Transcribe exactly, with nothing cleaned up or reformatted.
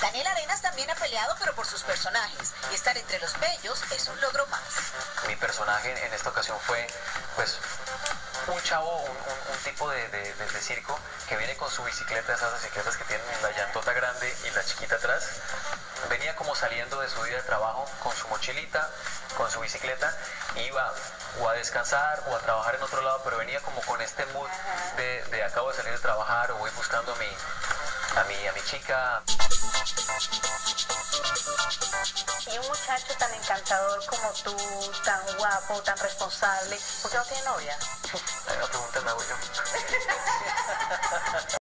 Daniel Arenas también ha peleado, pero por sus personajes, y estar entre los bellos es un logro más. Mi personaje en esta ocasión fue, pues, un chavo, un, un, un tipo de, de, de, de circo que viene con su bicicleta, esas bicicletas que tienen la llantota grande y la chiquita atrás. Venía como saliendo de su día de trabajo con su mochilita, con su bicicleta, y iba o a descansar o a trabajar en otro lado, pero venía como con este mood de, de acabo de salir de trabajar o voy buscando a mi, a mi, a mi chica. Y un muchacho tan encantador como tú, tan guapo, tan responsable, ¿por qué no tiene novia? La pregunta me hago yo.